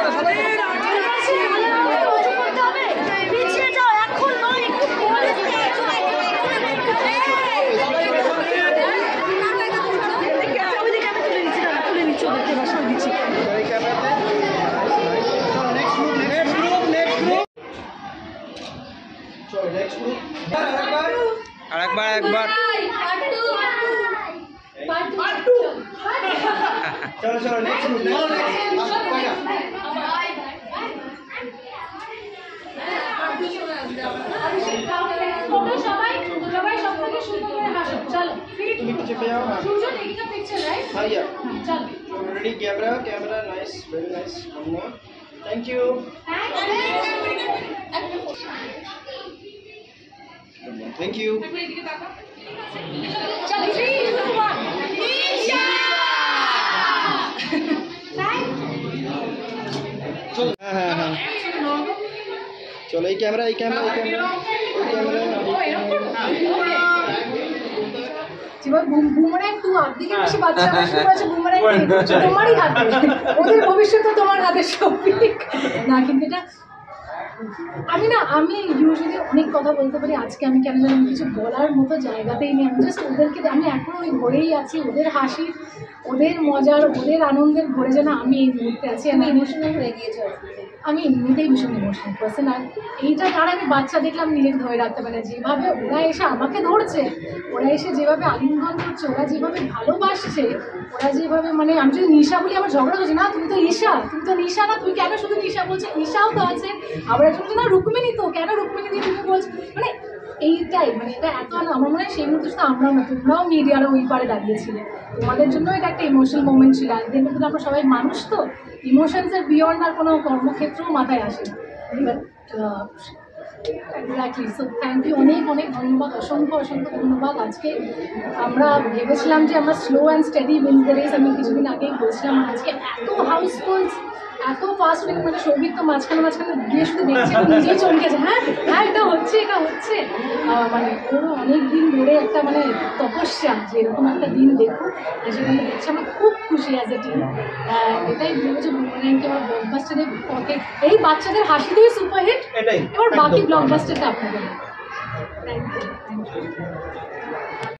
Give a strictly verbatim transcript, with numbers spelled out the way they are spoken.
আরেকবার একবার চলো চলো নেক্সট গ্রুপ সবাই সবাই সব থেকে সুন্দর করে হাসো চলো তুমি কিছু পেয়ে যাও না Surya taking a picture right হ্যাঁ ইয়া চলো ready camera camera nice very nice one more thank you thank you চলো three two one ঈশা চলো হ্যাঁ হ্যাঁ হ্যাঁ চলো এই ক্যামেরা এই ক্যামেরা এই ক্যামেরা এই ক্যামেরা জীবন বুমরাং তুই আদিকে বেশি বাচ্চা শুরু হয়েছে বুমরাং তোমারই হাতে ওদের ভবিষ্যৎ তোমার হাতে সঠিক না কিন্তু এটা আমি না আমি ইউজুয়ালি অনেক কথা বলতে পারি আজকে আমি কেন জানি কিছু বলার মতো জায়গাতেই নেই আমি জাস্ট ওদেরকে আমি এখনো ওই ঘরেই আছি ওদের হাসি ওদের মজার ওদের আনন্দের ঘরে যেন আমি এই মুহূর্তে আছি আমি ইমোশনাল হয়ে গিয়েছি আমি এমনিতেই ভীষণ ইমোশনাল পার্সন আর এইটা তার আমি বাচ্চা দেখলাম নিজেকে ধরে রাখতে পারে যেভাবে ওরা এসে আমাকে ধরছে ওরা এসে যেভাবে আলিঙ্গন করছে ওরা যেভাবে ভালোবাসছে ওরা যেভাবে মানে আমি যদি নিশা বলি আমার ঝগড়া হচ্ছে না তুমি তো ঈশা তুমি তো নিশা না তুমি কেন শুধু নিশা বলছো ঈশাও তো আছে আবার একজন না রুক্মিণী তো কেন রুক্মিণী দিয়ে তুমি বলছো মানে এইটাই মানে এটা এত আমার মনে হয় সেই মুহূর্তে শুধু আমরাও না তোমরাও মিডিয়ারও ওই পারে দাঁড়িয়েছিলে তোমাদের জন্য এটা একটা ইমোশনাল মোমেন্ট ছিল আর দেখবে কিন্তু আমরা সবাই মানুষ তো ইমোশনসের বিয়ন্ড আর কোনো কর্মক্ষেত্রেও মাথায় আসে না এক্স্যাক্টলি সো থ্যাংক ইউ অনেক অনেক ধন্যবাদ অসংখ্য অসংখ্য ধন্যবাদ আজকে আমরা ভেবেছিলাম যে আমরা slow and steady wins the race আমি কিছুদিন আগেই বলছিলাম আজকে এত হাউসফুল এত ফাস্ট উইং মানে সৌভিক তো মাঝখানে মাঝখানে গিয়ে শুধু দেখছে নিজেই চমকেছে হ্যাঁ হ্যাঁ এটা হচ্ছে এটা হচ্ছে মানে ওরও অনেক দিন ধরে একটা মানে তপস্যা যে এরকম একটা দিন দেখুক সেখানে দেখছি আমরা খুব খুশি অ্যাজ এ টিম এটাই ভেবেছি বুমরাংকে আমার ব্লকবাস্টারের পথে এই বাচ্চাদের হাসি দিয়ে সুপারহিট এবার বাকি ব্লকবাস্টারটা আপনাদের থ্যাংক ইউ থ্যাংক ইউ